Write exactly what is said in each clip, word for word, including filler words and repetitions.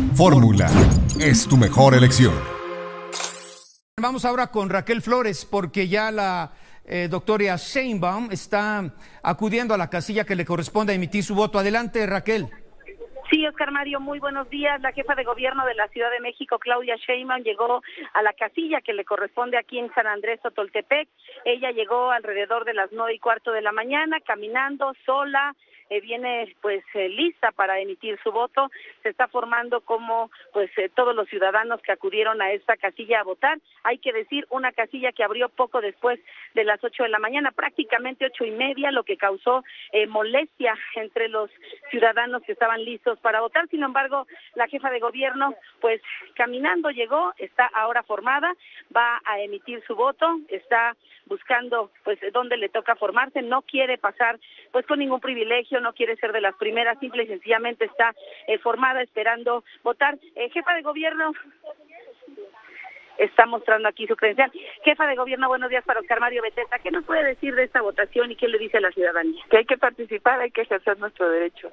Fórmula es tu mejor elección. Vamos ahora con Raquel Flores, porque ya la eh, doctora Sheinbaum está acudiendo a la casilla que le corresponde a emitir su voto. Adelante, Raquel. Sí, Oscar Mario, muy buenos días. La jefa de gobierno de la Ciudad de México, Claudia Sheinbaum, llegó a la casilla que le corresponde aquí en San Andrés Totoltepec. Ella llegó alrededor de las nueve y cuarto de la mañana, caminando sola. Eh, viene pues eh, lista para emitir su voto. Se está formando como pues eh, todos los ciudadanos que acudieron a esta casilla a votar. Hay que decir, una casilla que abrió poco después de las ocho de la mañana, prácticamente ocho y media, lo que causó eh, molestia entre los ciudadanos que estaban listos para votar. Sin embargo, la jefa de gobierno pues caminando llegó, está ahora formada, va a emitir su voto, está buscando pues dónde le toca formarse, no quiere pasar pues con ningún privilegio, no quiere ser de las primeras, simple y sencillamente está eh, formada esperando votar. Eh, jefa de gobierno, está mostrando aquí su credencial. Jefa de gobierno, buenos días para Oscar Mario Beteta. ¿Qué nos puede decir de esta votación y qué le dice a la ciudadanía? Que hay que participar, hay que ejercer nuestro derecho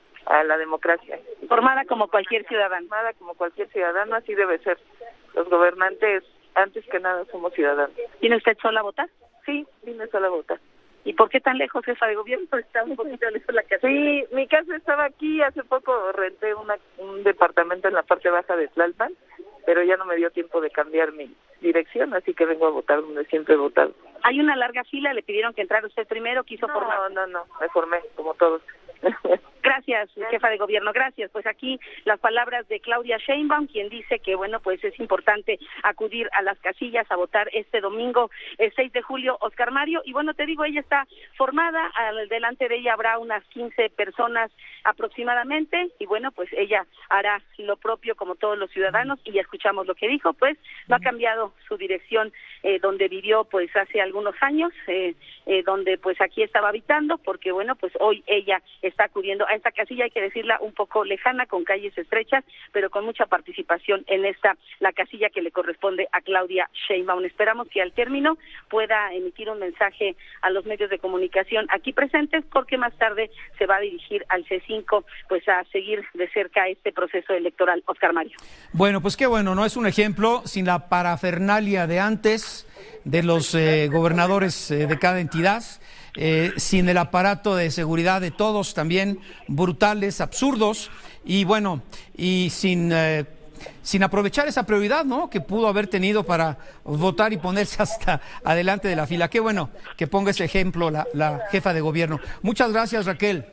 a la democracia. Formada como cualquier ciudadano. Formada como cualquier ciudadano, así debe ser. Los gobernantes, antes que nada, somos ciudadanos. ¿Viene usted sola a votar? Sí, vine sola a votar. ¿Y por qué tan lejos, jefa de gobierno? Está un poquito lejos la casa. Sí, mi casa estaba aquí, hace poco renté una, un departamento en la parte baja de Tlalpan, pero ya no me dio tiempo de cambiar mi dirección, así que vengo a votar donde siempre he votado. Hay una larga fila, le pidieron que entrara usted primero, quiso no, formar. No, no, no, me formé, como todos. Gracias, jefa de gobierno, gracias. Pues aquí las palabras de Claudia Sheinbaum, quien dice que, bueno, pues es importante acudir a las casillas a votar este domingo, el seis de julio, Oscar Mario. Y bueno, te digo, ella está formada, al, delante de ella habrá unas quince personas aproximadamente, y bueno, pues ella hará lo propio como todos los ciudadanos, y ya escuchamos lo que dijo, pues no ha cambiado su dirección eh, donde vivió pues hace algunos años, eh, eh, donde pues aquí estaba habitando, porque bueno, pues hoy ella está acudiendo a esta casilla, hay que decirla un poco lejana, con calles estrechas, pero con mucha participación en esta, la casilla que le corresponde a Claudia Sheinbaum. Esperamos que al término pueda emitir un mensaje a los medios de comunicación aquí presentes, porque más tarde se va a dirigir al C cinco, pues a seguir de cerca este proceso electoral. Oscar Mario. Bueno, pues qué bueno, ¿no? Es un ejemplo sin la parafernalia de antes, de los eh, gobernadores eh, de cada entidad, eh, sin el aparato de seguridad de todos, también brutales, absurdos, y bueno, y sin eh, sin aprovechar esa prioridad, ¿no?, que pudo haber tenido para votar y ponerse hasta adelante de la fila. Qué bueno que ponga ese ejemplo la, la jefa de gobierno. Muchas gracias, Raquel.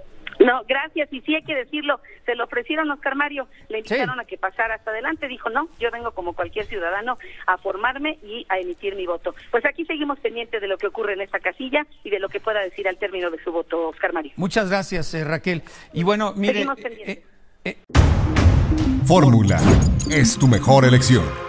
No, gracias, y sí hay que decirlo, se lo ofrecieron a Oscar Mario, le invitaron sí. a que pasara hasta adelante, dijo no, yo vengo como cualquier ciudadano a formarme y a emitir mi voto. Pues aquí seguimos pendientes de lo que ocurre en esta casilla y de lo que pueda decir al término de su voto, Oscar Mario. Muchas gracias, eh, Raquel. Y bueno, mire... Eh, eh, Fórmula es tu mejor elección.